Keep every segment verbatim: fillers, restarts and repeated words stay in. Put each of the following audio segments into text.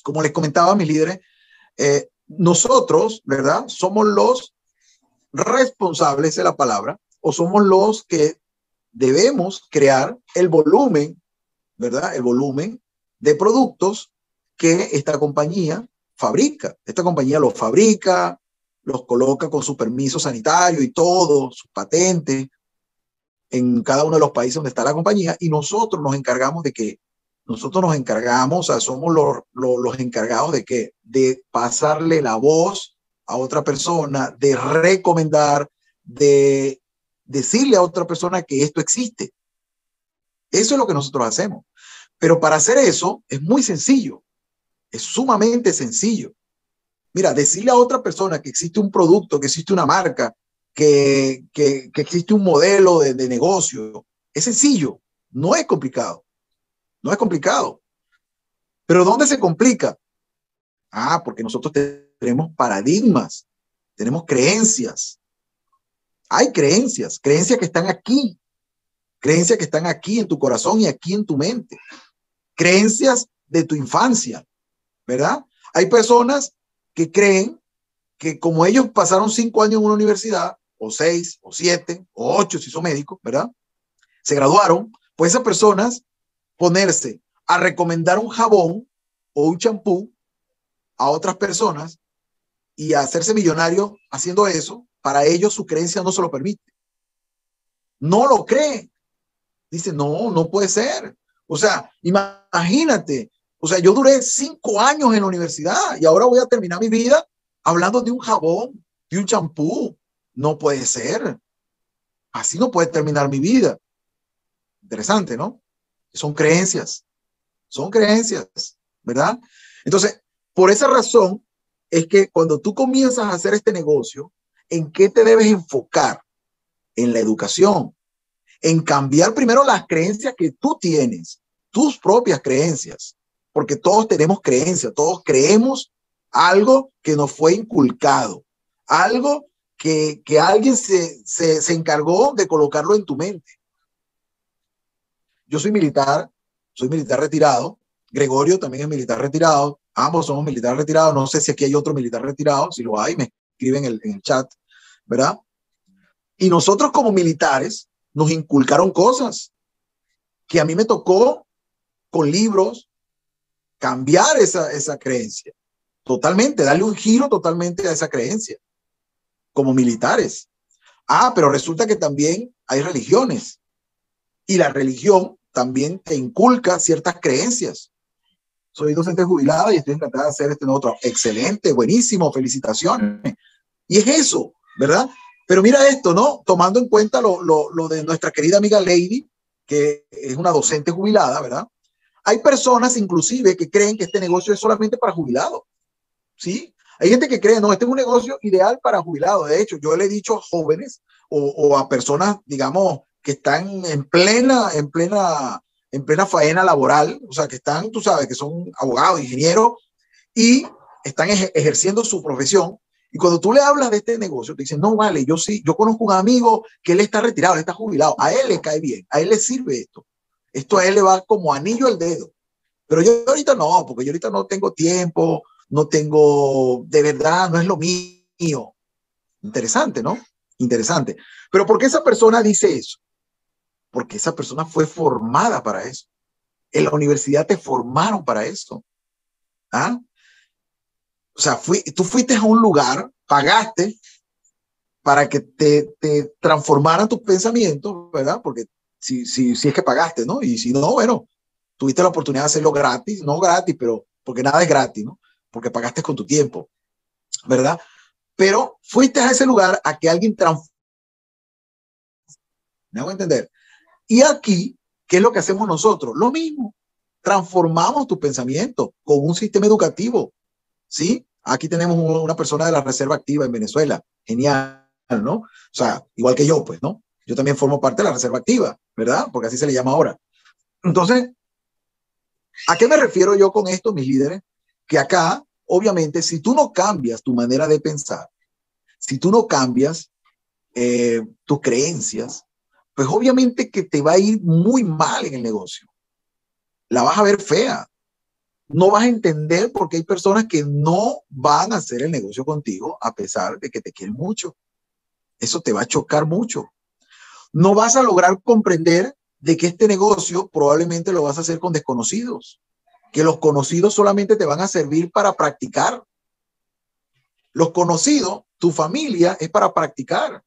como les comentaba a mis líderes, eh, nosotros, ¿verdad? Somos los responsables de la palabra, o somos los que debemos crear el volumen, ¿verdad? El volumen de productos que esta compañía fabrica. Esta compañía los fabrica, los coloca con su permiso sanitario y todo, sus patentes, en cada uno de los países donde está la compañía, y nosotros nos encargamos de que, nosotros nos encargamos, o sea, somos los, los, los encargados de que, de pasarle la voz a otra persona, de recomendar, de decirle a otra persona que esto existe. Eso es lo que nosotros hacemos. Pero para hacer eso es muy sencillo, es sumamente sencillo. Mira, decirle a otra persona que existe un producto, que existe una marca, que, que, que existe un modelo de, de negocio, es sencillo, no es complicado, no es complicado. Pero ¿dónde se complica? Ah, porque nosotros tenemos paradigmas, tenemos creencias. Hay creencias, creencias que están aquí, creencias que están aquí en tu corazón y aquí en tu mente, creencias de tu infancia, ¿verdad? Hay personas que creen que como ellos pasaron cinco años en una universidad, o seis, o siete, o ocho, si son médicos, ¿verdad? Se graduaron, pues esas personas ponerse a recomendar un jabón o un champú a otras personas y a hacerse millonarios haciendo eso, para ellos su creencia no se lo permite. No lo creen. Dice, no, no puede ser. O sea, imagínate, o sea, yo duré cinco años en la universidad y ahora voy a terminar mi vida hablando de un jabón, de un champú. No puede ser. Así no puede terminar mi vida. Interesante, ¿no? Son creencias. Son creencias, ¿verdad? Entonces, por esa razón es que cuando tú comienzas a hacer este negocio, ¿en qué te debes enfocar? En la educación, en cambiar primero las creencias que tú tienes, tus propias creencias, porque todos tenemos creencias, todos creemos algo que nos fue inculcado, algo que, que alguien se, se, se encargó de colocarlo en tu mente. Yo soy militar, soy militar retirado, Gregorio también es militar retirado, ambos somos militares retirados, no sé si aquí hay otro militar retirado, si lo hay, me escriben en el, en el chat, ¿verdad? Y nosotros como militares nos inculcaron cosas que a mí me tocó con libros cambiar esa, esa creencia, totalmente, darle un giro totalmente a esa creencia, como militares. Ah, pero resulta que también hay religiones y la religión también te inculca ciertas creencias. Soy docente jubilada y estoy encantada de hacer este nuevo trabajo. Excelente, buenísimo, felicitaciones. Y es eso, ¿verdad? Pero mira esto, ¿no? Tomando en cuenta lo, lo, lo de nuestra querida amiga Lady, que es una docente jubilada, ¿verdad? Hay personas inclusive que creen que este negocio es solamente para jubilados, ¿sí? Hay gente que cree, no, este es un negocio ideal para jubilados. De hecho, yo le he dicho a jóvenes o, o a personas, digamos, que están en plena, en plena, en plena faena laboral, o sea, que están, tú sabes, que son abogados, ingenieros y están ej ejerciendo su profesión. Y cuando tú le hablas de este negocio, te dicen, no, vale, yo sí, yo conozco un amigo que él está retirado, él está jubilado, a él le cae bien, a él le sirve esto. Esto a él le va como anillo al dedo. Pero yo ahorita no, porque yo ahorita no tengo tiempo, no tengo, de verdad, no es lo mío. Interesante, ¿no? Interesante. Pero ¿por qué esa persona dice eso? Porque esa persona fue formada para eso. En la universidad te formaron para eso. ¿Ah? O sea, fui, tú fuiste a un lugar, pagaste para que te, te transformaran tus pensamientos, ¿verdad? Porque si, si, si es que pagaste, ¿no? Y si no, bueno, tuviste la oportunidad de hacerlo gratis, no gratis, pero porque nada es gratis, ¿no? Porque pagaste con tu tiempo, ¿verdad? Pero fuiste a ese lugar a que alguien transforme. ¿Me hago entender? Y aquí, ¿qué es lo que hacemos nosotros? Lo mismo. Transformamos tu pensamiento con un sistema educativo, ¿sí? Aquí tenemos una persona de la Reserva Activa en Venezuela. Genial, ¿no? O sea, igual que yo, pues, ¿no? Yo también formo parte de la Reserva Activa, ¿verdad? Porque así se le llama ahora. Entonces, ¿a qué me refiero yo con esto, mis líderes? Que acá, obviamente, si tú no cambias tu manera de pensar, si tú no cambias eh, tus creencias, pues obviamente que te va a ir muy mal en el negocio. La vas a ver fea. no vas a entender por qué hay personas que no van a hacer el negocio contigo a pesar de que te quieren mucho. Eso te va a chocar mucho. No vas a lograr comprender de que este negocio probablemente lo vas a hacer con desconocidos, que los conocidos solamente te van a servir para practicar. Los conocidos, tu familia, es para practicar,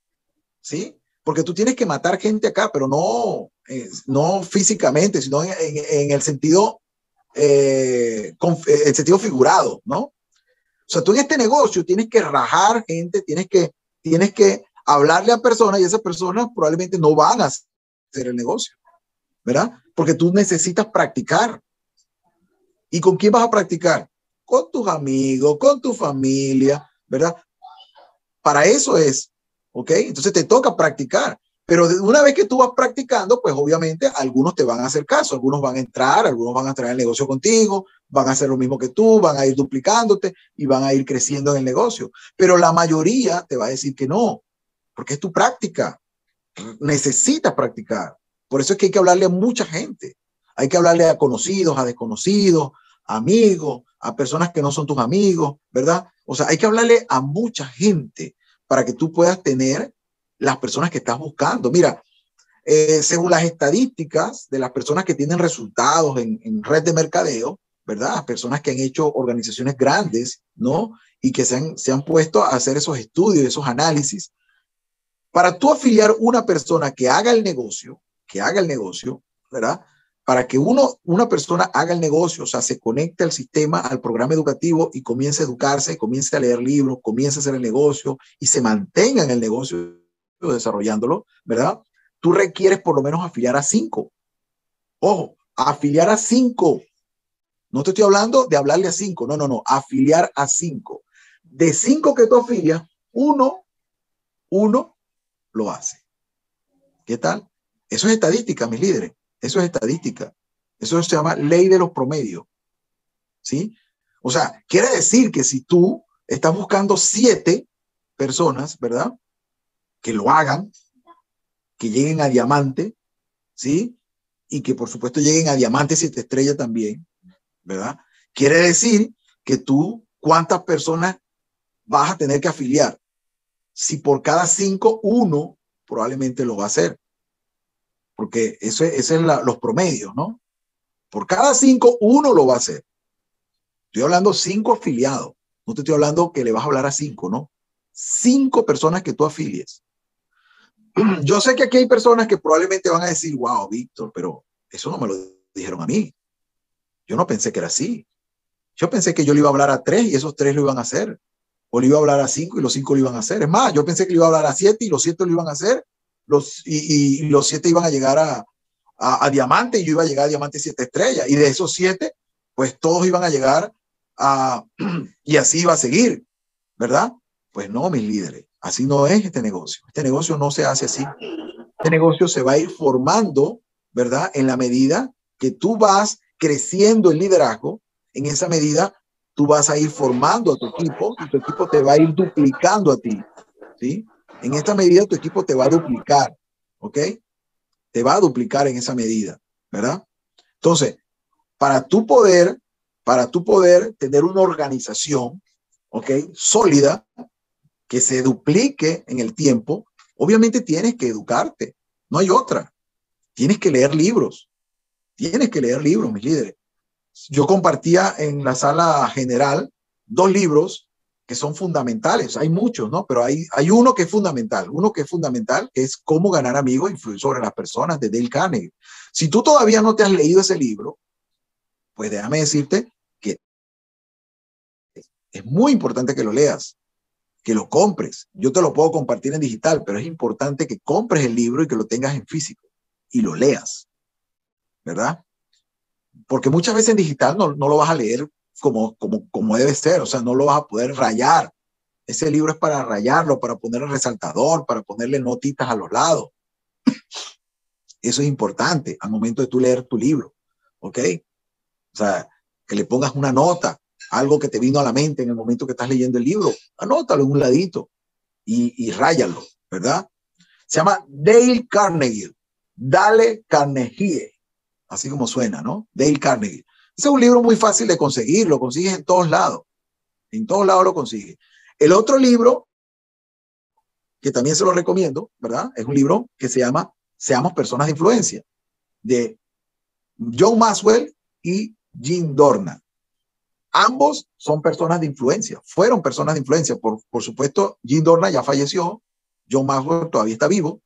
¿sí? Porque tú tienes que matar gente acá, pero no, eh, no físicamente, sino en, en, en el sentido, eh, con, el sentido figurado, ¿no? O sea, tú en este negocio tienes que rajar gente, tienes que, tienes que hablarle a personas y esas personas probablemente no van a hacer el negocio, ¿verdad? Porque tú necesitas practicar. ¿Y con quién vas a practicar? Con tus amigos, con tu familia, ¿verdad? Para eso es, ¿ok? Entonces te toca practicar. Pero una vez que tú vas practicando, pues obviamente algunos te van a hacer caso, algunos van a entrar, algunos van a entrar en el negocio contigo, van a hacer lo mismo que tú, van a ir duplicándote y van a ir creciendo en el negocio. Pero la mayoría te va a decir que no, porque es tu práctica. Necesitas practicar. Por eso es que hay que hablarle a mucha gente. Hay que hablarle a conocidos, a desconocidos, a amigos, a personas que no son tus amigos, ¿verdad? O sea, hay que hablarle a mucha gente para que tú puedas tener las personas que estás buscando. Mira, eh, según las estadísticas de las personas que tienen resultados en, en red de mercadeo, ¿verdad? Personas que han hecho organizaciones grandes, ¿no? Y que se han, se han puesto a hacer esos estudios, esos análisis. Para tú afiliar una persona que haga el negocio, que haga el negocio, ¿verdad? Para que uno, una persona haga el negocio, o sea, se conecte al sistema, al programa educativo y comience a educarse, comience a leer libros, comience a hacer el negocio y se mantenga en el negocio desarrollándolo, ¿verdad? Tú requieres por lo menos afiliar a cinco. Ojo, afiliar a cinco. No te estoy hablando de hablarle a cinco, no, no, no, afiliar a cinco. De cinco que tú afilias, uno, uno lo hace. ¿Qué tal? Eso es estadística, mis líderes. Eso es estadística. Eso se llama ley de los promedios. ¿Sí? O sea, quiere decir que si tú estás buscando siete personas, ¿verdad? Que lo hagan, que lleguen a diamante, ¿sí? Y que por supuesto lleguen a diamante siete estrellas también, ¿verdad? Quiere decir que tú, ¿cuántas personas vas a tener que afiliar? Si por cada cinco, uno probablemente lo va a hacer. Porque eso es, ese es la, los promedios, ¿no? Por cada cinco, uno lo va a hacer. Estoy hablando cinco afiliados. No te estoy hablando que le vas a hablar a cinco, ¿no? Cinco personas que tú afilies. Yo sé que aquí hay personas que probablemente van a decir, wow, Víctor, pero eso no me lo dijeron a mí. Yo no pensé que era así. Yo pensé que yo le iba a hablar a tres y esos tres lo iban a hacer. O le iba a hablar a cinco y los cinco lo iban a hacer. Es más, yo pensé que le iba a hablar a siete y los siete lo iban a hacer. Los, y, y los siete iban a llegar a, a, a diamante y yo iba a llegar a diamante siete estrellas. Y de esos siete, pues todos iban a llegar a, y así iba a seguir, ¿verdad? Pues no, mis líderes, así no es este negocio. Este negocio no se hace así. Este negocio se va a ir formando, ¿verdad? En la medida que tú vas creciendo el liderazgo, en esa medida tú vas a ir formando a tu equipo y tu equipo te va a ir duplicando a ti, ¿sí? En esta medida tu equipo te va a duplicar, ¿ok? Te va a duplicar en esa medida, ¿verdad? Entonces, para tú poder, para tú poder tener una organización, ¿ok? Sólida, que se duplique en el tiempo, obviamente tienes que educarte. No hay otra. Tienes que leer libros. Tienes que leer libros, mis líderes. Yo compartía en la sala general dos libros que son fundamentales. Hay muchos, ¿no? Pero hay, hay uno que es fundamental. Uno que es fundamental, que es Cómo ganar amigos e influir sobre las personas, de Dale Carnegie. Si tú todavía no te has leído ese libro, pues déjame decirte que es muy importante que lo leas, que lo compres. Yo te lo puedo compartir en digital, pero es importante que compres el libro y que lo tengas en físico y lo leas, ¿verdad? Porque muchas veces en digital no, no lo vas a leer como, como, como debe ser, o sea, no lo vas a poder rayar. Ese libro es para rayarlo, para ponerle resaltador, para ponerle notitas a los lados. Eso es importante al momento de tú leer tu libro, ¿ok? O sea, que le pongas una nota, algo que te vino a la mente en el momento que estás leyendo el libro, anótalo en un ladito y, y ráyalo, ¿verdad? Se llama Dale Carnegie, Dale Carnegie, así como suena, ¿no? Dale Carnegie. Ese es un libro muy fácil de conseguir, lo consigues en todos lados. En todos lados lo consigues. El otro libro, que también se lo recomiendo, ¿verdad? Es un libro que se llama Seamos Personas de Influencia, de John Maxwell y Jim Dornan. Ambos son personas de influencia, fueron personas de influencia. Por, por supuesto, Jim Dornan ya falleció, John Maxwell todavía está vivo.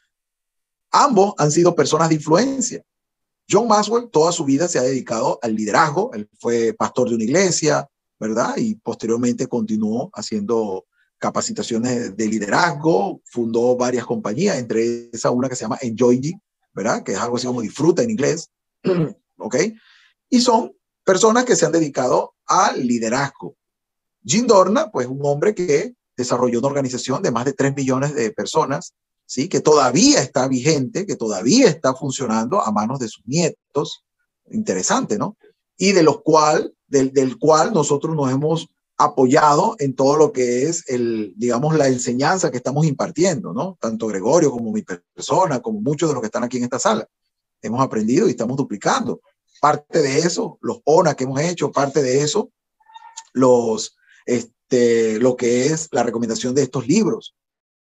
Ambos han sido personas de influencia. John Maxwell toda su vida se ha dedicado al liderazgo. Él fue pastor de una iglesia, ¿verdad? Y posteriormente continuó haciendo capacitaciones de liderazgo, fundó varias compañías, entre esas una que se llama Enjoy, ¿verdad? Que es algo así como disfruta en inglés, ¿ok? Y son personas que se han dedicado al liderazgo. Jim Dornan, pues un hombre que desarrolló una organización de más de tres millones de personas, ¿sí? Que todavía está vigente, que todavía está funcionando a manos de sus nietos. Interesante, ¿no? Y de los cual, del, del cual nosotros nos hemos apoyado en todo lo que es el, digamos, la enseñanza que estamos impartiendo, ¿no? Tanto Gregorio como mi persona, como muchos de los que están aquí en esta sala. Hemos aprendido y estamos duplicando. Parte de eso, los O N A que hemos hecho, parte de eso, los, este, lo que es la recomendación de estos libros,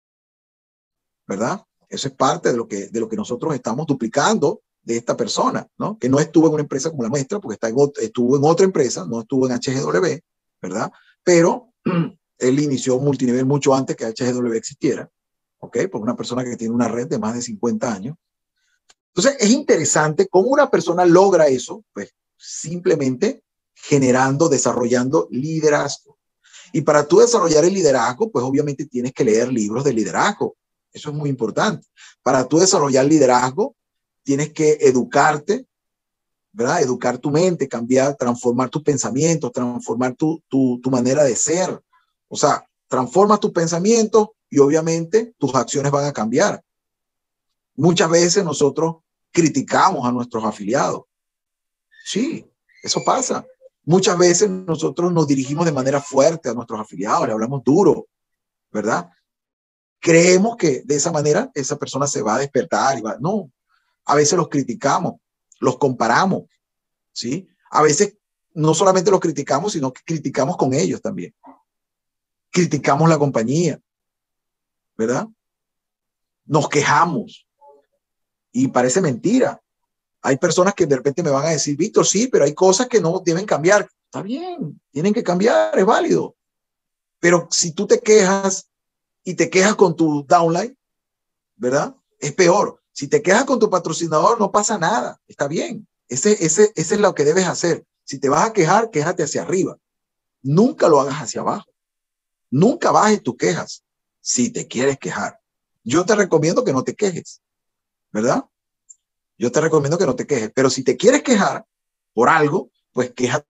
¿verdad? Eso es parte de lo que, de lo que nosotros estamos duplicando de esta persona, ¿no? Que no estuvo en una empresa como la nuestra, porque está en, estuvo en otra empresa, no estuvo en H G W, ¿verdad? Pero él inició multinivel mucho antes que H G W existiera, ¿ok? Por una persona que tiene una red de más de cincuenta años. Entonces, es interesante cómo una persona logra eso, pues simplemente generando, desarrollando liderazgo. Y para tú desarrollar el liderazgo, pues obviamente tienes que leer libros de liderazgo. Eso es muy importante. Para tú desarrollar liderazgo, tienes que educarte, ¿verdad? Educar tu mente, cambiar, transformar tus pensamientos, transformar tu, tu, tu manera de ser. O sea, transformas tus pensamientos y obviamente tus acciones van a cambiar. Muchas veces nosotros criticamos a nuestros afiliados. Sí, eso pasa. Muchas veces nosotros nos dirigimos de manera fuerte a nuestros afiliados, le hablamos duro, ¿verdad? Creemos que de esa manera esa persona se va a despertar y va. No, a veces los criticamos, los comparamos, ¿sí? A veces no solamente los criticamos, sino que criticamos con ellos también. Criticamos la compañía, ¿verdad? Nos quejamos. Y parece mentira. Hay personas que de repente me van a decir, Víctor, sí, pero hay cosas que no deben cambiar. Está bien, tienen que cambiar, es válido. Pero si tú te quejas y te quejas con tu downline, ¿verdad? Es peor. Si te quejas con tu patrocinador, no pasa nada. Está bien. Ese, ese, ese es lo que debes hacer. Si te vas a quejar, quéjate hacia arriba. Nunca lo hagas hacia abajo. Nunca bajes tus quejas si te quieres quejar. Yo te recomiendo que no te quejes, ¿verdad? Yo te recomiendo que no te quejes. Pero si te quieres quejar por algo, pues quéjate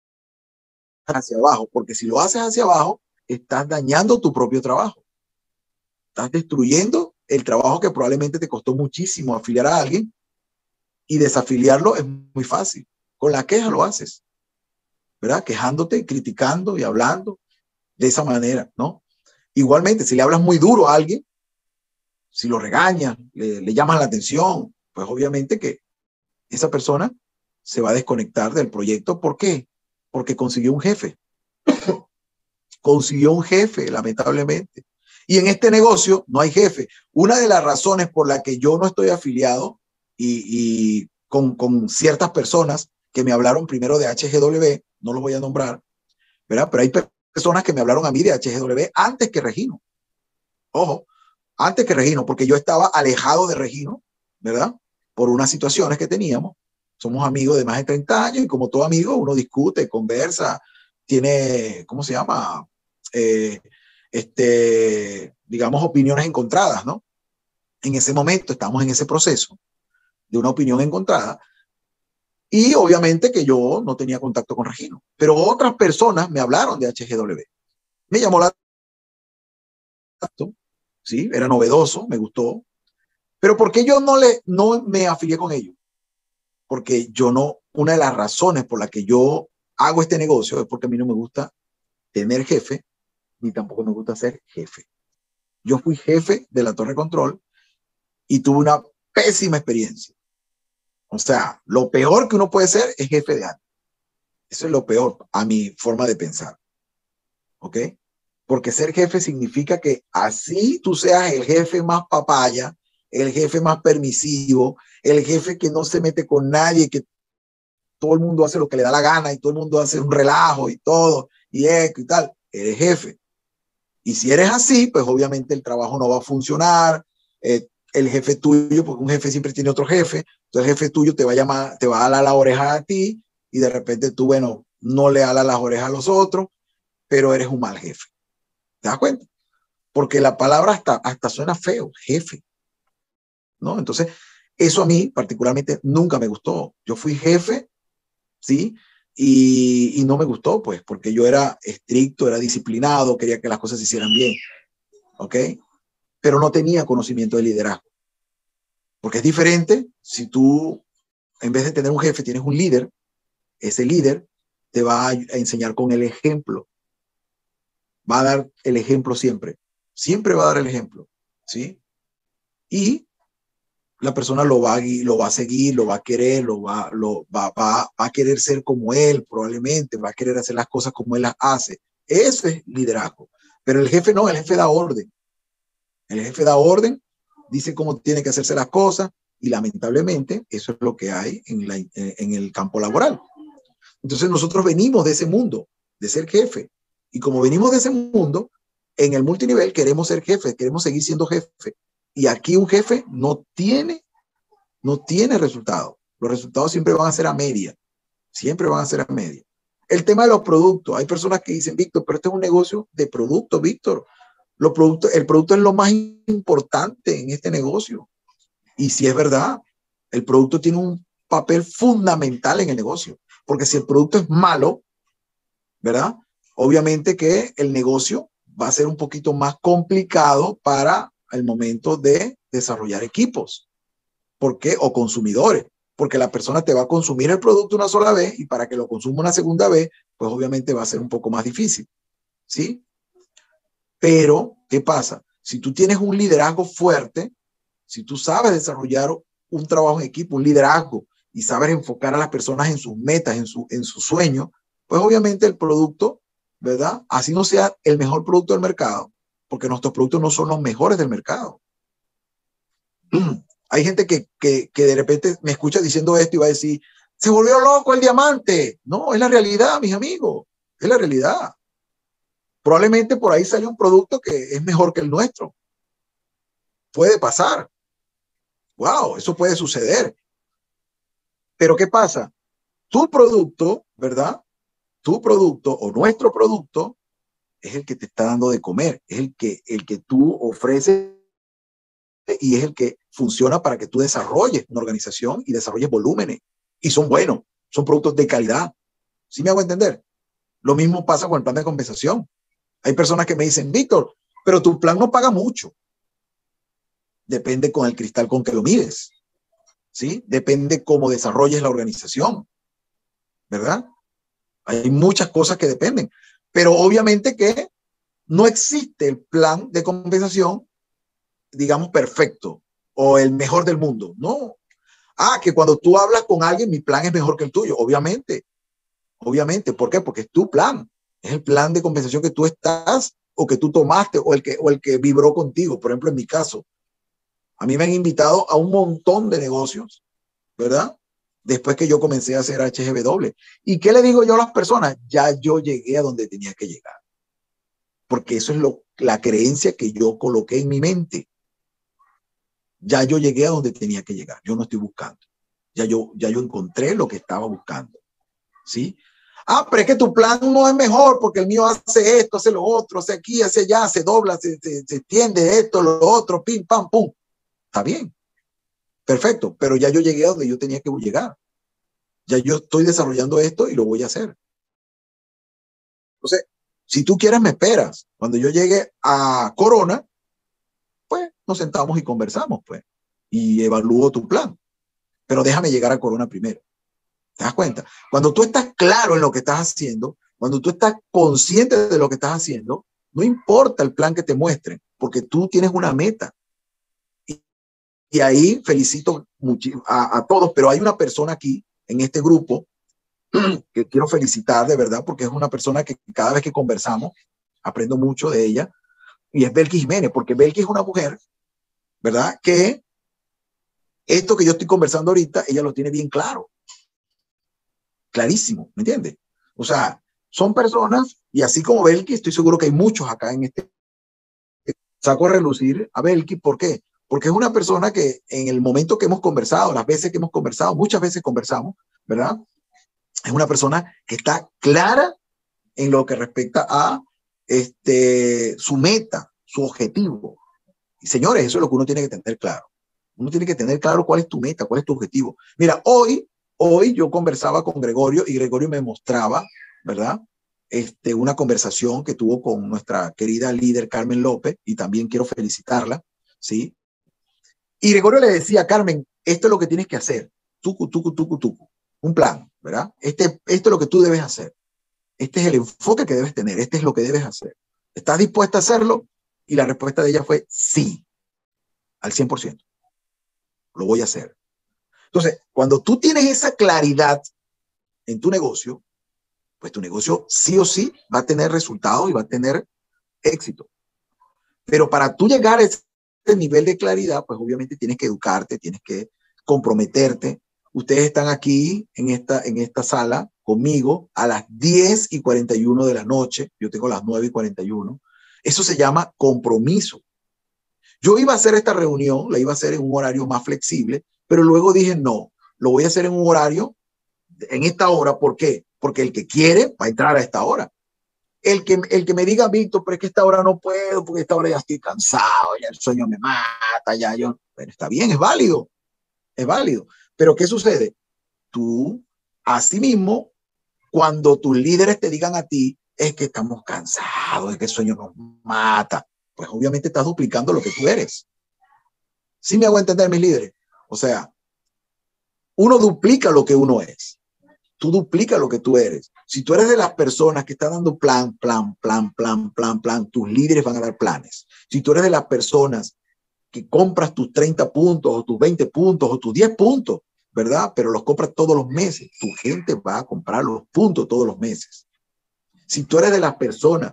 hacia abajo. Porque si lo haces hacia abajo, estás dañando tu propio trabajo. Estás destruyendo el trabajo que probablemente te costó muchísimo afiliar a alguien, y desafiliarlo es muy fácil. Con la queja lo haces, ¿verdad? Quejándote, criticando y hablando de esa manera, ¿no? Igualmente, si le hablas muy duro a alguien, si lo regañas, le, le llamas la atención, pues obviamente que esa persona se va a desconectar del proyecto. ¿Por qué? Porque consiguió un jefe. Consiguió un jefe, lamentablemente. Y en este negocio no hay jefe. Una de las razones por la que yo no estoy afiliado y, y con, con ciertas personas que me hablaron primero de H G W, no los voy a nombrar, ¿verdad? Pero hay personas que me hablaron a mí de H G W antes que Regino. Ojo, antes que Regino, porque yo estaba alejado de Regino, ¿verdad? Por unas situaciones que teníamos. Somos amigos de más de treinta años y como todo amigo uno discute, conversa, tiene, ¿cómo se llama? Eh, este, digamos, opiniones encontradas, ¿no? En ese momento estamos en ese proceso de una opinión encontrada y obviamente que yo no tenía contacto con Regino, pero otras personas me hablaron de H G W. Me llamó la atención, sí, era novedoso, me gustó, pero ¿por qué yo no, le, no me afilié con ellos? Porque yo no, una de las razones por las que yo hago este negocio es porque a mí no me gusta tener jefe, ni tampoco me gusta ser jefe. Yo fui jefe de la Torre Control y tuve una pésima experiencia. O sea, lo peor que uno puede ser es jefe de alguien. Eso es lo peor a mi forma de pensar. ¿Ok? Porque ser jefe significa que así tú seas el jefe más papaya, el jefe más permisivo, el jefe que no se mete con nadie, que todo el mundo hace lo que le da la gana y todo el mundo hace un relajo y todo, y esto y tal, eres jefe. Y si eres así, pues obviamente el trabajo no va a funcionar, eh, el jefe tuyo, porque un jefe siempre tiene otro jefe, entonces el jefe tuyo te va a llamar, te va a alar la oreja a ti y de repente tú, bueno, no le alas las orejas a los otros, pero eres un mal jefe. ¿Te das cuenta? Porque la palabra hasta, hasta suena feo, jefe, ¿no? Entonces, eso a mí particularmente nunca me gustó. Yo fui jefe, ¿sí? Y, y no me gustó, pues, porque yo era estricto, era disciplinado, quería que las cosas se hicieran bien, ¿ok? Pero no tenía conocimiento de liderazgo. Porque es diferente si tú, en vez de tener un jefe, tienes un líder, ese líder te va a, a enseñar con el ejemplo. Va a dar el ejemplo siempre. Siempre va a dar el ejemplo, ¿sí? Y la persona lo va, a, lo va a seguir, lo va a querer, lo va, lo, va, va, va a querer ser como él, probablemente, va a querer hacer las cosas como él las hace. Eso es liderazgo. Pero el jefe no, el jefe da orden. El jefe da orden, dice cómo tiene que hacerse las cosas y lamentablemente eso es lo que hay en, la, en el campo laboral. Entonces nosotros venimos de ese mundo, de ser jefe. Y como venimos de ese mundo, en el multinivel queremos ser jefe, queremos seguir siendo jefe. Y aquí un jefe no tiene, no tiene resultados. Los resultados siempre van a ser a media. Siempre van a ser a media. El tema de los productos. Hay personas que dicen, Víctor, pero este es un negocio de productos, Víctor. Los productos, el producto es lo más importante en este negocio. Y si es verdad, el producto tiene un papel fundamental en el negocio. Porque si el producto es malo, ¿verdad? Obviamente que el negocio va a ser un poquito más complicado para el momento de desarrollar equipos. ¿Por qué? O consumidores. Porque la persona te va a consumir el producto una sola vez y para que lo consuma una segunda vez, pues obviamente va a ser un poco más difícil. ¿Sí? Pero, ¿qué pasa? Si tú tienes un liderazgo fuerte, si tú sabes desarrollar un trabajo en equipo, un liderazgo, y sabes enfocar a las personas en sus metas, en su, en su sueño, pues obviamente el producto, ¿verdad? Así no sea el mejor producto del mercado, porque nuestros productos no son los mejores del mercado. Hay gente que, que, que de repente me escucha diciendo esto y va a decir, se volvió loco el diamante. No, es la realidad, mis amigos, es la realidad. Probablemente por ahí sale un producto que es mejor que el nuestro. Puede pasar. Wow, eso puede suceder. Pero ¿qué pasa? Tu producto, ¿verdad? Tu producto o nuestro producto es el que te está dando de comer, es el que, el que tú ofreces y es el que funciona para que tú desarrolles una organización y desarrolles volúmenes. Y son buenos, son productos de calidad. ¿Sí me hago entender? Lo mismo pasa con el plan de compensación. Hay personas que me dicen, Víctor, pero tu plan no paga mucho. Depende con el cristal con que lo mires. ¿Sí? Depende cómo desarrolles la organización. ¿Verdad? Hay muchas cosas que dependen. Pero obviamente que no existe el plan de compensación, digamos, perfecto o el mejor del mundo. No. Ah, que cuando tú hablas con alguien, mi plan es mejor que el tuyo. Obviamente. Obviamente. ¿Por qué? Porque es tu plan. Es el plan de compensación que tú estás o que tú tomaste o el que, o el que vibró contigo. Por ejemplo, en mi caso, a mí me han invitado a un montón de negocios, ¿verdad? Después que yo comencé a hacer H G W. ¿Y qué le digo yo a las personas? Ya yo llegué a donde tenía que llegar. Porque eso es lo, la creencia que yo coloqué en mi mente. Ya yo llegué a donde tenía que llegar. Yo no estoy buscando. Ya yo, ya yo encontré lo que estaba buscando. ¿Sí? Ah, pero es que tu plan no es mejor porque el mío hace esto, hace lo otro, hace aquí, hace allá, se dobla, se, se, se extiende esto, lo otro, pim, pam, pum. Está bien. Perfecto. Pero ya yo llegué a donde yo tenía que llegar. Ya yo estoy desarrollando esto y lo voy a hacer. Entonces, si tú quieres, me esperas. Cuando yo llegue a Corona, pues nos sentamos y conversamos, pues, y evalúo tu plan. Pero déjame llegar a Corona primero. ¿Te das cuenta? Cuando tú estás claro en lo que estás haciendo, cuando tú estás consciente de lo que estás haciendo, no importa el plan que te muestren, porque tú tienes una meta. Y, y ahí felicito a, a todos, pero hay una persona aquí en este grupo que quiero felicitar de verdad, porque es una persona que cada vez que conversamos, aprendo mucho de ella, y es Belkis Jiménez, porque Belkis es una mujer, ¿verdad? Que esto que yo estoy conversando ahorita, ella lo tiene bien claro, clarísimo, ¿me entiendes? O sea, son personas, y así como Belkis, estoy seguro que hay muchos acá en este, saco a relucir a Belkis, ¿por qué? Porque es una persona que en el momento que hemos conversado, las veces que hemos conversado, muchas veces conversamos, ¿verdad? Es una persona que está clara en lo que respecta a este, su meta, su objetivo. Y señores, eso es lo que uno tiene que tener claro. Uno tiene que tener claro cuál es tu meta, cuál es tu objetivo. Mira, hoy, hoy yo conversaba con Gregorio y Gregorio me mostraba, ¿verdad? Este, una conversación que tuvo con nuestra querida líder Carmen López, y también quiero felicitarla, ¿sí? Y Gregorio le decía, Carmen, esto es lo que tienes que hacer, tucu, tucu, tucu, tucu, un plan, ¿verdad? Este, esto es lo que tú debes hacer. Este es el enfoque que debes tener, este es lo que debes hacer. ¿Estás dispuesta a hacerlo? Y la respuesta de ella fue sí, al cien por ciento. Lo voy a hacer. Entonces, cuando tú tienes esa claridad en tu negocio, pues tu negocio sí o sí va a tener resultados y va a tener éxito. Pero para tú llegar a ese nivel de claridad, pues obviamente tienes que educarte, tienes que comprometerte. Ustedes están aquí en esta, en esta sala conmigo a las diez y cuarenta y uno de la noche. Yo tengo las nueve y cuarenta y uno. Eso se llama compromiso. Yo iba a hacer esta reunión, la iba a hacer en un horario más flexible, pero luego dije, no, lo voy a hacer en un horario, en esta hora. ¿Por qué? Porque el que quiere va a entrar a esta hora. El que, el que me diga, Víctor, pero es que esta hora no puedo, porque esta hora ya estoy cansado, ya el sueño me mata, ya yo... Bueno, está bien, es válido, es válido. Pero ¿qué sucede? Tú, así mismo, cuando tus líderes te digan a ti, es que estamos cansados, es que el sueño nos mata, pues obviamente estás duplicando lo que tú eres. ¿Sí me hago entender, mis líderes? O sea, uno duplica lo que uno es. Tú duplica lo que tú eres. Si tú eres de las personas que están dando plan, plan, plan, plan, plan, plan, tus líderes van a dar planes. Si tú eres de las personas que compras tus treinta puntos o tus veinte puntos o tus diez puntos, ¿verdad? Pero los compras todos los meses, tu gente va a comprar los puntos todos los meses. Si tú eres de las personas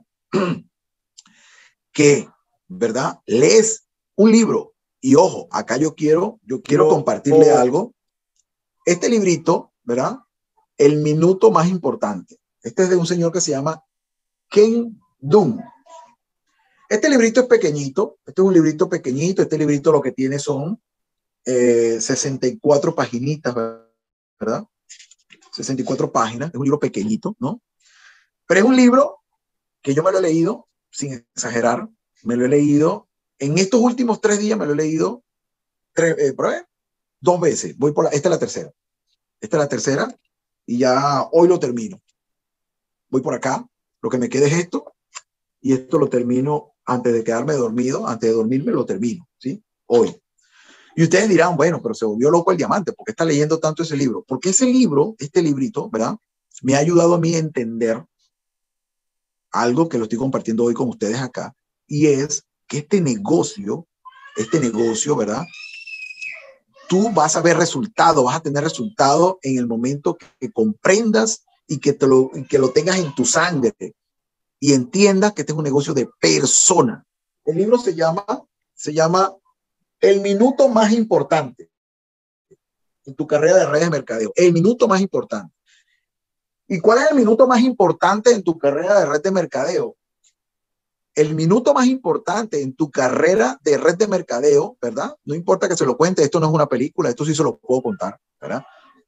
que, ¿verdad? Lees un libro y ojo, acá yo quiero, yo quiero compartirle algo. Este librito, ¿verdad? El minuto más importante. Este es de un señor que se llama Ken Dum. Este librito es pequeñito. Este es un librito pequeñito. Este librito lo que tiene son eh, sesenta y cuatro paginitas, ¿verdad? sesenta y cuatro páginas. Es un libro pequeñito, ¿no? Pero es un libro que yo me lo he leído, sin exagerar, me lo he leído, en estos últimos tres días me lo he leído tres, eh, dos veces. Voy por la, esta es la tercera. Esta es la tercera. Y ya hoy lo termino. Voy por acá, lo que me queda es esto, y esto lo termino antes de quedarme dormido, antes de dormirme lo termino, ¿sí? Hoy. Y ustedes dirán, bueno, pero se volvió loco el diamante, ¿por qué está leyendo tanto ese libro? Porque ese libro, este librito, ¿verdad? Me ha ayudado a mí a entender algo que lo estoy compartiendo hoy con ustedes acá, y es que este negocio, este negocio, ¿verdad? Tú vas a ver resultados, vas a tener resultados en el momento que comprendas y que, te lo, y que lo tengas en tu sangre y entiendas que este es un negocio de persona. El libro se llama, se llama El minuto más importante en tu carrera de redes de mercadeo. El minuto más importante. ¿Y cuál es el minuto más importante en tu carrera de red de mercadeo? El minuto más importante en tu carrera de red de mercadeo, ¿verdad? No importa que se lo cuente, esto no es una película, esto sí se lo puedo contar, ¿verdad?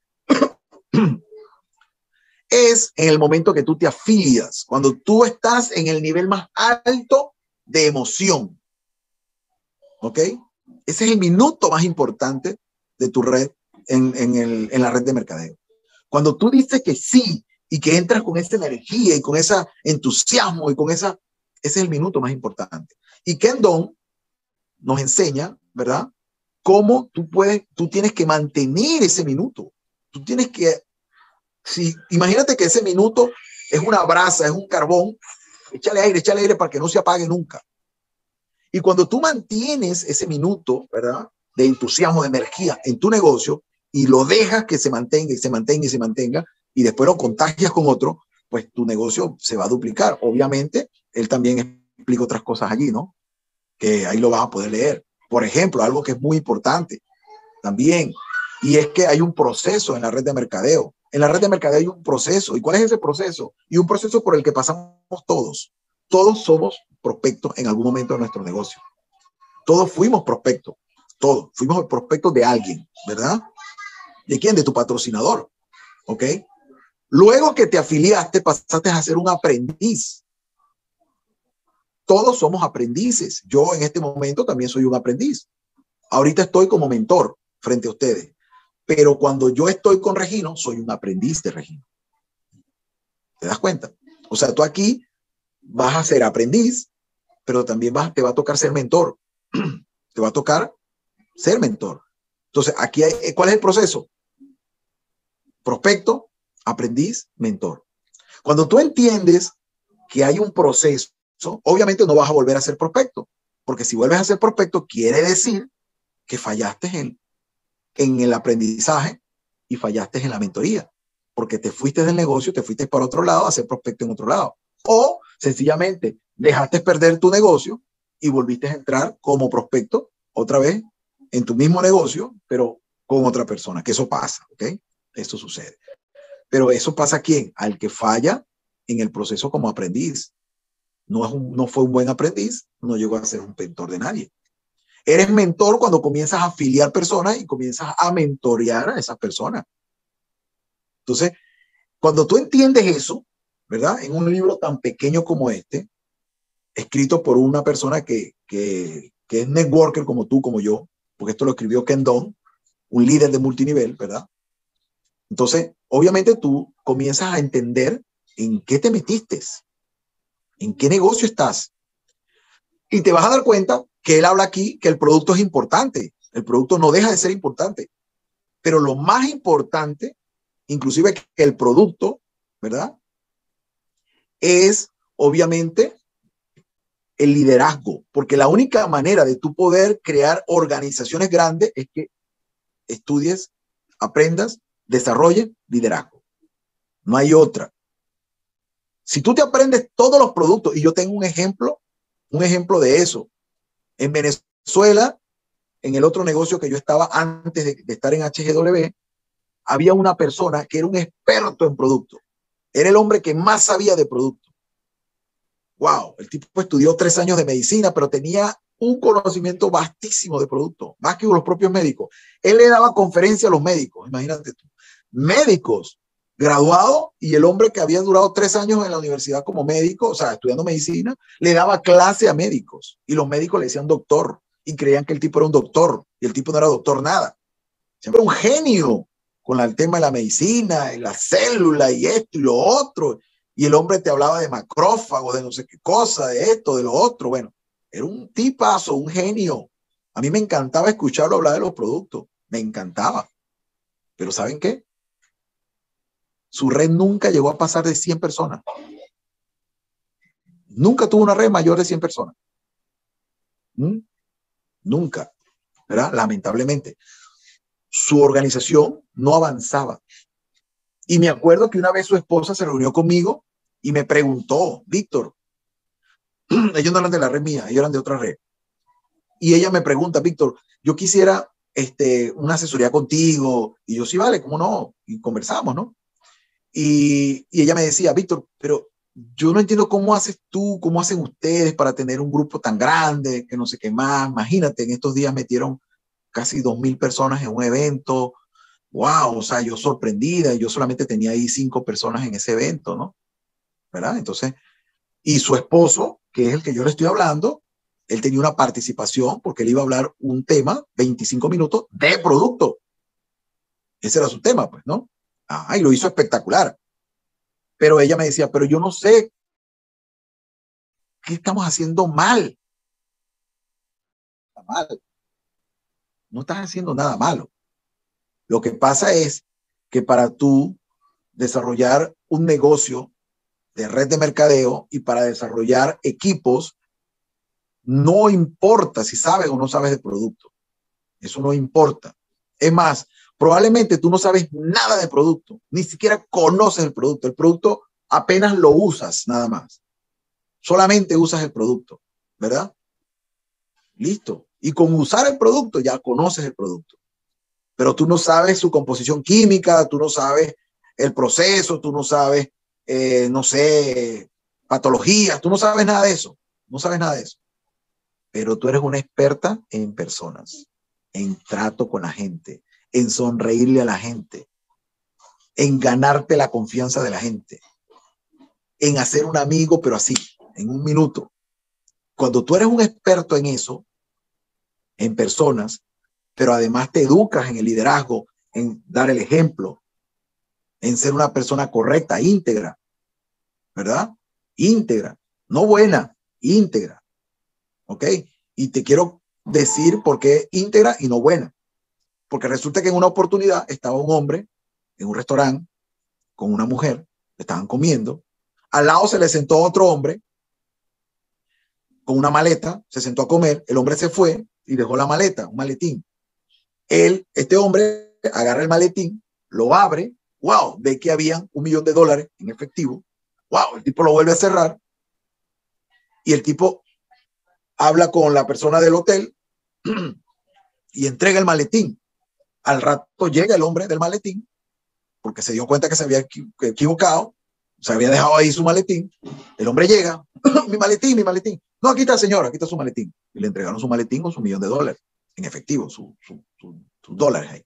Es en el momento que tú te afilias, cuando tú estás en el nivel más alto de emoción. ¿Ok? Ese es el minuto más importante de tu red en, en, el, en la red de mercadeo. Cuando tú dices que sí y que entras con esa energía y con ese entusiasmo y con esa, ese es el minuto más importante. Y Ken Dom nos enseña, ¿verdad? Cómo tú puedes, tú tienes que mantener ese minuto. Tú tienes que, si, imagínate que ese minuto es una brasa, es un carbón, échale aire, échale aire para que no se apague nunca. Y cuando tú mantienes ese minuto, ¿verdad? De entusiasmo, de energía en tu negocio y lo dejas que se mantenga y se mantenga y se mantenga, y después lo contagias con otro, pues tu negocio se va a duplicar. Obviamente, él también explica otras cosas allí, ¿no? Que ahí lo vas a poder leer. Por ejemplo, algo que es muy importante también, y es que hay un proceso en la red de mercadeo. En la red de mercadeo hay un proceso. ¿Y cuál es ese proceso? Y un proceso por el que pasamos todos. Todos somos prospectos en algún momento de nuestro negocio. Todos fuimos prospectos. Todos fuimos prospectos de alguien, ¿verdad? ¿De quién? De tu patrocinador. ¿Ok? Luego que te afiliaste, pasaste a ser un aprendiz. Todos somos aprendices. Yo en este momento también soy un aprendiz. Ahorita estoy como mentor frente a ustedes. Pero cuando yo estoy con Regino, soy un aprendiz de Regino. ¿Te das cuenta? O sea, tú aquí vas a ser aprendiz, pero también vas, te va a tocar ser mentor. Te va a tocar ser mentor. Entonces, aquí hay, ¿cuál es el proceso? Prospecto, aprendiz, mentor. Cuando tú entiendes que hay un proceso, obviamente no vas a volver a ser prospecto, porque si vuelves a ser prospecto, quiere decir que fallaste en, en el aprendizaje y fallaste en la mentoría, porque te fuiste del negocio, te fuiste para otro lado a ser prospecto en otro lado. O sencillamente dejaste perder tu negocio y volviste a entrar como prospecto otra vez en tu mismo negocio, pero con otra persona, que eso pasa, ¿ok? Esto sucede. Pero eso pasa a quién? Al que falla en el proceso como aprendiz. No, es un, no fue un buen aprendiz, no llegó a ser un mentor de nadie. Eres mentor cuando comienzas a afiliar personas y comienzas a mentorear a esas personas. Entonces, cuando tú entiendes eso, ¿verdad? En un libro tan pequeño como este, escrito por una persona que, que, que es networker como tú, como yo, porque esto lo escribió Ken Don, un líder de multinivel, ¿verdad? Entonces, obviamente tú comienzas a entender en qué te metiste, en qué negocio estás. Y te vas a dar cuenta que él habla aquí que el producto es importante. El producto no deja de ser importante. Pero lo más importante, inclusive que el producto, ¿verdad? Es obviamente el liderazgo. Porque la única manera de tú poder crear organizaciones grandes es que estudies, aprendas, desarrolles liderazgo. No hay otra. Si tú te aprendes todos los productos, y yo tengo un ejemplo, un ejemplo de eso. En Venezuela, en el otro negocio que yo estaba antes de, de estar en H G W, había una persona que era un experto en productos. Era el hombre que más sabía de productos. Wow, el tipo estudió tres años de medicina, pero tenía un conocimiento vastísimo de productos, más que los propios médicos. Él le daba conferencia a los médicos, imagínate tú. Médicos graduados, y el hombre que había durado tres años en la universidad como médico, o sea, estudiando medicina, le daba clase a médicos, y los médicos le decían doctor, y creían que el tipo era un doctor, y el tipo no era doctor nada. Siempre un genio con el tema de la medicina, y la célula, y esto y lo otro. Y el hombre te hablaba de macrófagos, de no sé qué cosa, de esto, de lo otro. Bueno, era un tipazo, un genio. A mí me encantaba escucharlo hablar de los productos. Me encantaba. Pero ¿saben qué? Su red nunca llegó a pasar de cien personas. Nunca tuvo una red mayor de cien personas. ¿Mm? Nunca. ¿Verdad? Lamentablemente. Su organización no avanzaba. Y me acuerdo que una vez su esposa se reunió conmigo y me preguntó, Víctor, ellos no eran de la red mía, ellos eran de otra red. Y ella me pregunta, Víctor, yo quisiera este, una asesoría contigo. Y yo, sí, vale, ¿cómo no? Y conversamos, ¿no? Y, y ella me decía, Víctor, pero yo no entiendo cómo haces tú, cómo hacen ustedes para tener un grupo tan grande, que no sé qué más. Imagínate, en estos días metieron casi dos mil personas en un evento. Wow, o sea, yo sorprendida, yo solamente tenía ahí cinco personas en ese evento, ¿no? ¿Verdad? Entonces, y su esposo, que es el que yo le estoy hablando, él tenía una participación porque él iba a hablar un tema, veinticinco minutos, de producto. Ese era su tema, pues, ¿no? Ah, y lo hizo espectacular. Pero ella me decía, pero yo no sé qué estamos haciendo mal. Está mal. No estás haciendo nada malo. Lo que pasa es que para tú desarrollar un negocio de red de mercadeo y para desarrollar equipos, no importa si sabes o no sabes de producto. Eso no importa. Es más, Probablemente tú no sabes nada de producto, ni siquiera conoces el producto. El producto apenas lo usas, nada más. Solamente usas el producto, ¿verdad? Listo. Y con usar el producto ya conoces el producto. Pero tú no sabes su composición química, tú no sabes el proceso, tú no sabes, eh, no sé, patologías, tú no sabes nada de eso. No sabes nada de eso. Pero tú eres una experta en personas, en trato con la gente, en sonreírle a la gente, en ganarte la confianza de la gente, en hacer un amigo, pero así, en un minuto. Cuando tú eres un experto en eso, en personas, pero además te educas en el liderazgo, en dar el ejemplo, en ser una persona correcta, íntegra, ¿verdad? Íntegra, no buena, íntegra, ¿ok? Y te quiero decir por qué íntegra y no buena. Porque resulta que en una oportunidad estaba un hombre en un restaurante con una mujer, estaban comiendo, al lado se le sentó otro hombre con una maleta, se sentó a comer, el hombre se fue y dejó la maleta, un maletín. Él, este hombre, agarra el maletín, lo abre, wow, ve que había un millón de dólares en efectivo, wow, el tipo lo vuelve a cerrar y el tipo habla con la persona del hotel y entrega el maletín. Al rato llega el hombre del maletín porque se dio cuenta que se había equivocado, se había dejado ahí su maletín. El hombre llega, mi maletín, mi maletín. No, aquí está, señora, aquí está su maletín. Y le entregaron su maletín con su millón de dólares en efectivo, sus su, su, su dólares ahí.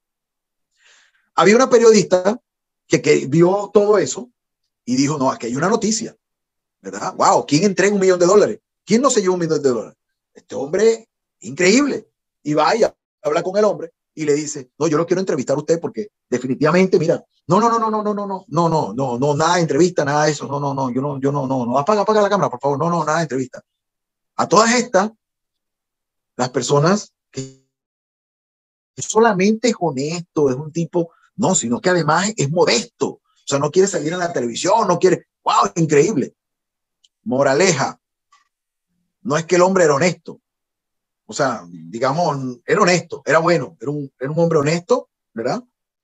Había una periodista que, que vio todo eso y dijo, no, aquí hay una noticia, ¿verdad? Wow, ¿quién entrega un millón de dólares? ¿Quién no se lleva un millón de dólares? Este hombre, increíble. Y va y habla con el hombre y le dice, no, yo lo quiero entrevistar a usted porque definitivamente, mira, no, no, no, no, no, no, no, no, no, no, no, no, nada de entrevista, nada de eso, no, no, no, yo no, yo no, no, no, apaga, apaga la cámara, por favor, no, no, nada de entrevista. A todas estas, las personas que solamente es honesto, es un tipo, no, sino que además es modesto, o sea, no quiere salir en la televisión, no quiere, wow, increíble. Moraleja, no es que el hombre era honesto, o sea, digamos, era honesto, era bueno, era un, era un hombre honesto, ¿verdad?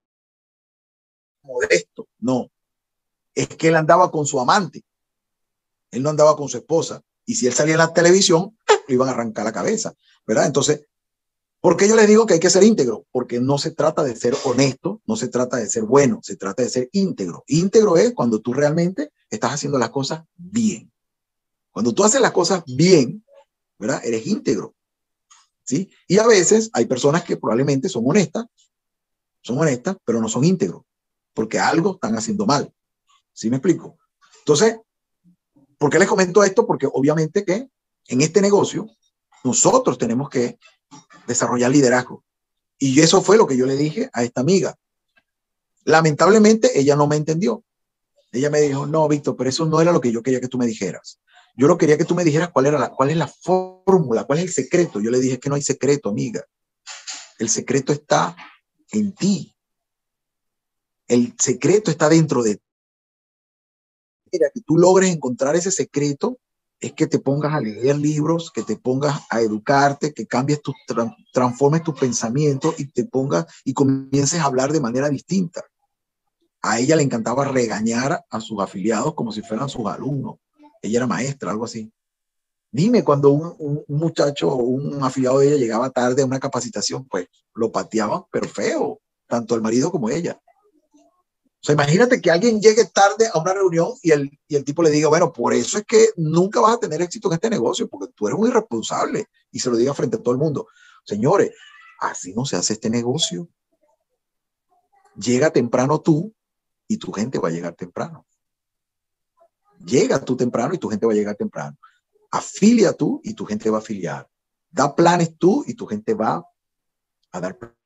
Modesto, no, es que él andaba con su amante, él no andaba con su esposa, y si él salía en la televisión, le iban a arrancar la cabeza, ¿verdad? Entonces, ¿por qué yo les digo que hay que ser íntegro? Porque no se trata de ser honesto, no se trata de ser bueno, se trata de ser íntegro. Íntegro es cuando tú realmente estás haciendo las cosas bien. Cuando tú haces las cosas bien, ¿verdad? Eres íntegro, ¿sí? Y a veces hay personas que probablemente son honestas, son honestas, pero no son íntegros, porque algo están haciendo mal. ¿Sí me explico? Entonces, ¿por qué les comento esto? Porque obviamente que en este negocio nosotros tenemos que desarrollar liderazgo. Y eso fue lo que yo le dije a esta amiga. Lamentablemente ella no me entendió. Ella me dijo, no, Víctor, pero eso no era lo que yo quería que tú me dijeras. Yo lo quería que tú me dijeras cuál era la, cuál es la fórmula, cuál es el secreto. Yo le dije que no hay secreto, amiga. El secreto está en ti. El secreto está dentro de ti. Mira, que tú logres encontrar ese secreto es que te pongas a leer libros, que te pongas a educarte, que cambies tus, tra transformes tus pensamientos y te pongas y comiences a hablar de manera distinta. A ella le encantaba regañar a sus afiliados como si fueran sus alumnos. Ella era maestra, algo así. Dime, cuando un, un, un muchacho o un afiliado de ella llegaba tarde a una capacitación, pues lo pateaban, pero feo, tanto el marido como ella. O sea, imagínate que alguien llegue tarde a una reunión y el, y el tipo le diga, bueno, por eso es que nunca vas a tener éxito en este negocio, porque tú eres un irresponsable, y se lo diga frente a todo el mundo. Señores, así no se hace este negocio. Llega temprano tú y tu gente va a llegar temprano. Llega tú temprano y tu gente va a llegar temprano. Afilia tú y tu gente va a afiliar. Da planes tú y tu gente va a dar planes.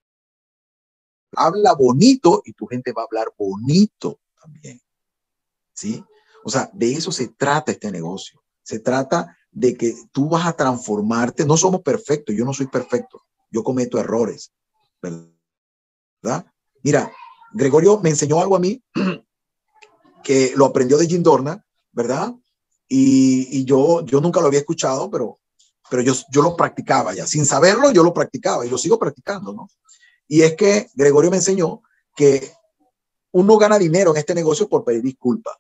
Habla bonito y tu gente va a hablar bonito también. ¿Sí? O sea, de eso se trata este negocio. Se trata de que tú vas a transformarte. No somos perfectos, yo no soy perfecto. Yo cometo errores, ¿verdad? Mira, Gregorio me enseñó algo a mí que lo aprendió de Jim Dornan, ¿verdad? Y, y yo, yo nunca lo había escuchado, pero, pero yo, yo lo practicaba ya. Sin saberlo, yo lo practicaba y lo sigo practicando, ¿no? Y es que Gregorio me enseñó que uno gana dinero en este negocio por pedir disculpas,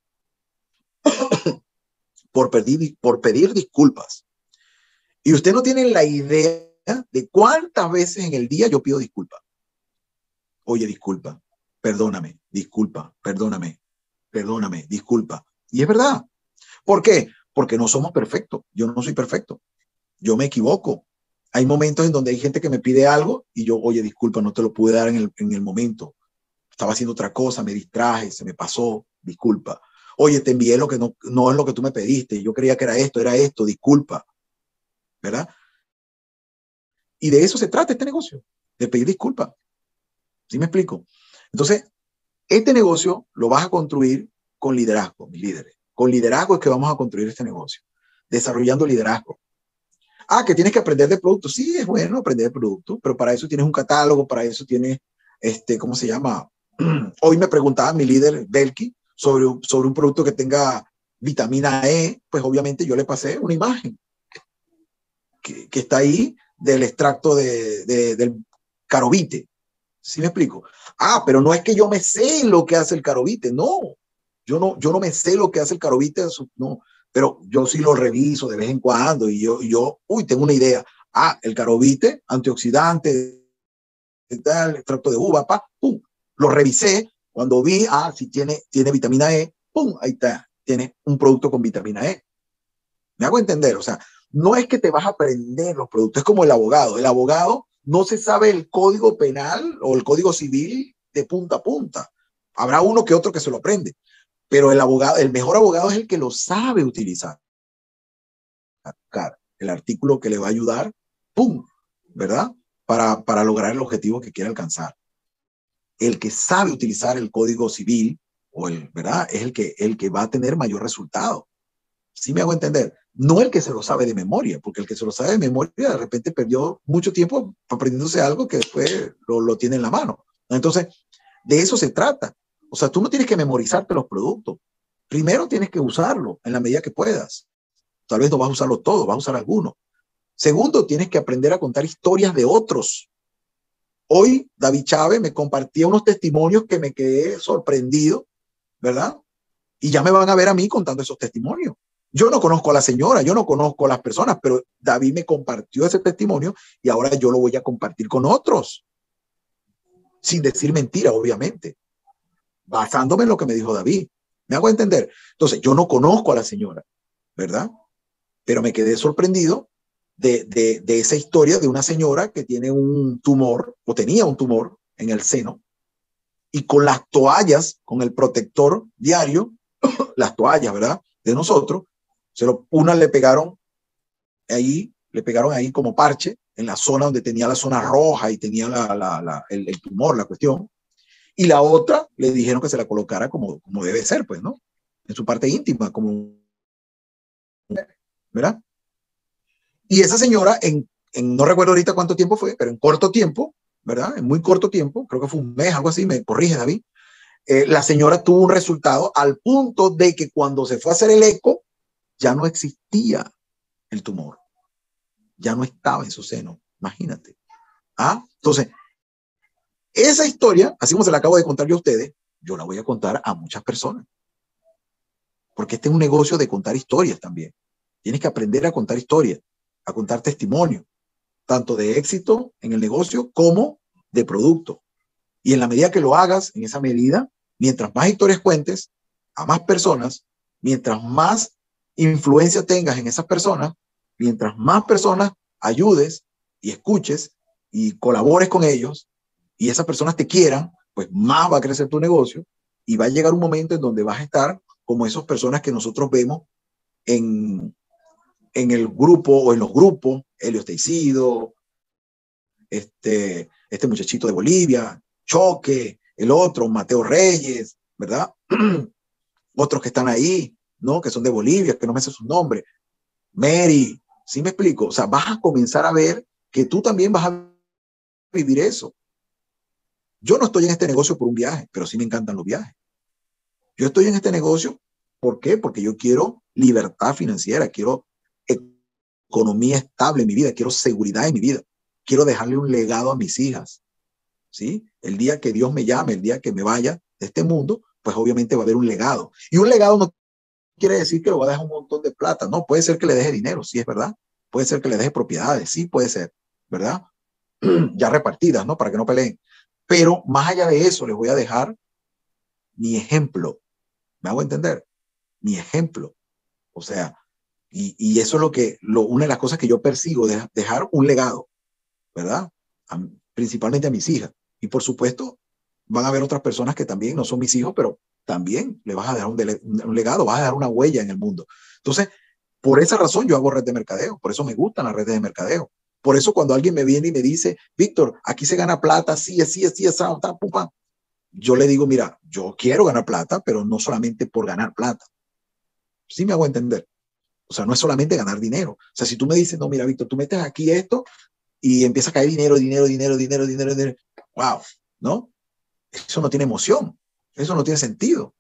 por pedir, por pedir disculpas. Y usted no tiene la idea de cuántas veces en el día yo pido disculpas. Oye, disculpa, perdóname, disculpa, perdóname, perdóname, disculpa. Y es verdad. ¿Por qué? Porque no somos perfectos. Yo no soy perfecto. Yo me equivoco. Hay momentos en donde hay gente que me pide algo y yo, oye, disculpa, no te lo pude dar en el, en el momento. Estaba haciendo otra cosa, me distraje, se me pasó, disculpa. Oye, te envié lo que no, no es lo que tú me pediste. Yo creía que era esto, era esto, disculpa. ¿Verdad? Y de eso se trata este negocio, de pedir disculpas. ¿Sí me explico? Entonces, este negocio lo vas a construir con liderazgo, mis líderes. Con liderazgo es que vamos a construir este negocio, desarrollando liderazgo. Ah, que tienes que aprender de productos. Sí, es bueno aprender de productos, pero para eso tienes un catálogo, para eso tienes, este, ¿cómo se llama? Hoy me preguntaba mi líder, Belki, sobre, sobre un producto que tenga vitamina E, pues obviamente yo le pasé una imagen que, que está ahí del extracto de, de, del carovite. ¿Sí me explico? Ah, pero no es que yo me sé lo que hace el carovite, no. Yo no, yo no me sé lo que hace el carovite, no. Pero yo sí lo reviso de vez en cuando y yo, yo uy, tengo una idea. Ah, el carovite, antioxidante, tal, extracto de uva, pa, pum. Lo revisé. Cuando vi, ah, si tiene, tiene vitamina E, pum, ahí está. Tiene un producto con vitamina E. Me hago entender, o sea, no es que te vas a aprender los productos, es como el abogado. El abogado no se sabe el código penal o el código civil de punta a punta. Habrá uno que otro que se lo aprende, pero el abogado, el mejor abogado es el que lo sabe utilizar. El artículo que le va a ayudar, ¡pum!, ¿verdad? Para, para lograr el objetivo que quiere alcanzar. El que sabe utilizar el código civil, o el, ¿verdad?, es el que, el que va a tener mayor resultado. ¿Sí me hago entender? No el que se lo sabe de memoria, porque el que se lo sabe de memoria de repente perdió mucho tiempo aprendiéndose algo que después lo, lo tiene en la mano. Entonces, de eso se trata. O sea, tú no tienes que memorizarte los productos. Primero tienes que usarlo en la medida que puedas. Tal vez no vas a usarlo todo, vas a usar alguno. Segundo, tienes que aprender a contar historias de otros. Hoy David Chávez me compartía unos testimonios que me quedé sorprendido, ¿verdad? Y ya me van a ver a mí contando esos testimonios. Yo no conozco a la señora, yo no conozco a las personas, pero David me compartió ese testimonio y ahora yo lo voy a compartir con otros. Sin decir mentira, obviamente. Basándome en lo que me dijo David. ¿Me hago entender? Entonces, yo no conozco a la señora, ¿verdad? Pero me quedé sorprendido de, de, de esa historia de una señora que tiene un tumor, o tenía un tumor en el seno, y con las toallas, con el protector diario, las toallas, ¿verdad?, de nosotros, se lo, una le pegaron ahí, le pegaron ahí como parche, en la zona donde tenía la zona roja y tenía la, la, la, el, el tumor, la cuestión, y la otra le dijeron que se la colocara como, como debe ser, pues, ¿no? En su parte íntima, como, ¿verdad? Y esa señora, en, en no recuerdo ahorita cuánto tiempo fue, pero en corto tiempo, ¿verdad? En muy corto tiempo, creo que fue un mes, algo así, me corrige David, eh, la señora tuvo un resultado al punto de que cuando se fue a hacer el eco, ya no existía el tumor, ya no estaba en su seno, imagínate. ¿Ah? Entonces, esa historia, así como se la acabo de contar yo a ustedes, yo la voy a contar a muchas personas, porque este es un negocio de contar historias también. Tienes que aprender a contar historias, a contar testimonios, tanto de éxito en el negocio como de producto. Y en la medida que lo hagas, en esa medida, mientras más historias cuentes a más personas, mientras más influencia tengas en esas personas, mientras más personas ayudes y escuches y colabores con ellos y esas personas te quieran, pues más va a crecer tu negocio y va a llegar un momento en donde vas a estar como esas personas que nosotros vemos en, en el grupo o en los grupos, Helios Teicido, este, este muchachito de Bolivia, Choque, el otro, Mateo Reyes, ¿verdad? Otros que están ahí, ¿no? Que son de Bolivia, que no me sé sus nombres. Mary, ¿sí me explico? O sea, vas a comenzar a ver que tú también vas a vivir eso. Yo no estoy en este negocio por un viaje, pero sí me encantan los viajes. Yo estoy en este negocio, ¿por qué? Porque yo quiero libertad financiera, quiero economía estable en mi vida, quiero seguridad en mi vida, quiero dejarle un legado a mis hijas. ¿sí? El día que Dios me llame, el día que me vaya de este mundo, pues obviamente va a haber un legado. Y un legado no quiere decir que lo va a dejar un montón de plata, no, puede ser que le deje dinero, sí es verdad, puede ser que le deje propiedades, sí puede ser, ¿verdad? Ya repartidas, ¿no? Para que no peleen. Pero más allá de eso, les voy a dejar mi ejemplo. ¿Me hago entender? Mi ejemplo. O sea, y, y eso es lo que, lo, una de las cosas que yo persigo, de, dejar un legado, ¿verdad? A, principalmente a mis hijas. Y por supuesto, van a haber otras personas que también no son mis hijos, pero también le vas a dejar un, dele, un legado, vas a dejar una huella en el mundo. Entonces, por esa razón yo hago red de mercadeo, por eso me gustan las redes de mercadeo. Por eso cuando alguien me viene y me dice, Víctor, aquí se gana plata, sí, así, así, así, pum, pam, yo le digo, mira, yo quiero ganar plata, pero no solamente por ganar plata. Sí me hago entender. O sea, no es solamente ganar dinero. O sea, si tú me dices, no, mira, Víctor, tú metes aquí esto y empieza a caer dinero, dinero, dinero, dinero, dinero, dinero. Wow, ¿no? Eso no tiene emoción. Eso no tiene sentido.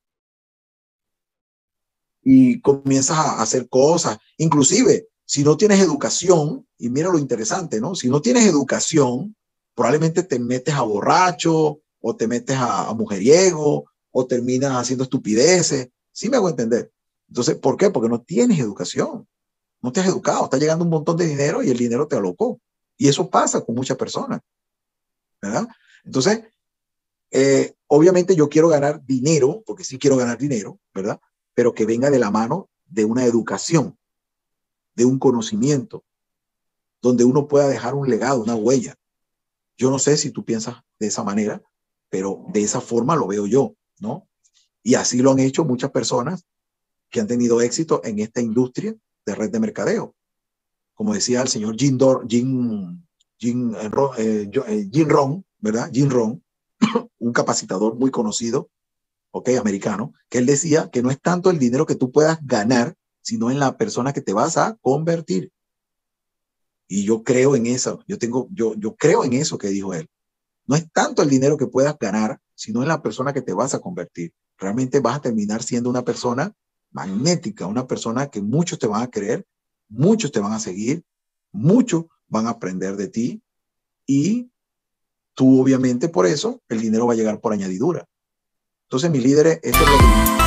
Y comienzas a hacer cosas. Inclusive, si no tienes educación, y mira lo interesante, ¿no? Si no tienes educación, probablemente te metes a borracho, o te metes a, a mujeriego, o terminas haciendo estupideces. ¿Sí me hago entender? Entonces, ¿por qué? Porque no tienes educación. No te has educado. Está llegando un montón de dinero y el dinero te alocó. Y eso pasa con muchas personas, ¿verdad? Entonces, eh, obviamente yo quiero ganar dinero, porque sí quiero ganar dinero, ¿verdad? Pero que venga de la mano de una educación, de un conocimiento, donde uno pueda dejar un legado, una huella. Yo no sé si tú piensas de esa manera, pero de esa forma lo veo yo, ¿no? Y así lo han hecho muchas personas que han tenido éxito en esta industria de red de mercadeo. Como decía el señor Jim, Dor, Jim, Jim, eh, eh, Jim Rohn, ¿verdad? Jim Rohn, un capacitador muy conocido, ok, americano, que él decía que no es tanto el dinero que tú puedas ganar, sino en la persona que te vas a convertir. Y yo creo en eso, yo, tengo, yo, yo creo en eso que dijo él. No es tanto el dinero que puedas ganar, sino en la persona que te vas a convertir. Realmente vas a terminar siendo una persona magnética, una persona que muchos te van a querer, muchos te van a seguir, muchos van a aprender de ti y tú obviamente por eso el dinero va a llegar por añadidura. Entonces, mis líderes, esto es lo que